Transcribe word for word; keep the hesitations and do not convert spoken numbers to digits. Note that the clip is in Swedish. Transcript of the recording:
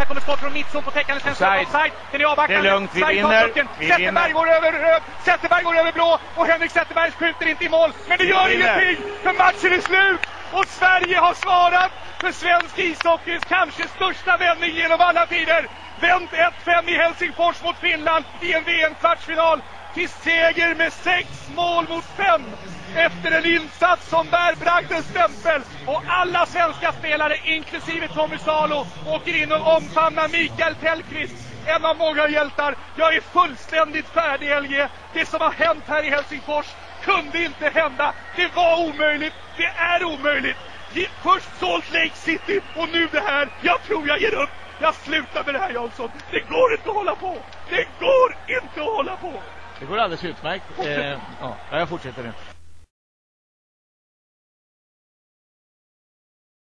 Här kommer skott från Mittsson på täckande offside. offside. Den är avvaktande. Det är lugnt, vi vinner. Vi Zetterberg går över röd. Zetterberg går över blå. Och Henrik Zetterberg skjuter inte i mål. Men det gör ingenting. För matchen är slut. Och Sverige har svarat för svensk ishockeys kanske största vändning genom alla tider. Vänt ett fem i Helsingfors mot Finland i en V M-kvartsfinal. Till seger med sex mål mot fem. Efter en insats som bär bragdens stämpel. Och alla svenska spelare, inklusive Tommy Salo, åker in och omfamnar Mikael Tellqvist. En av många hjältar. Jag är fullständigt färdig, L G. Det som har hänt här i Helsingfors kunde inte hända. Det var omöjligt. Det är omöjligt. Först Salt Lake City och nu det här. Jag tror jag ger upp. Jag slutar med det här, Jansson. Det går inte att hålla på. Det går inte att hålla på. Det går alldeles utmärkt. Eh, ja, jag fortsätter nu.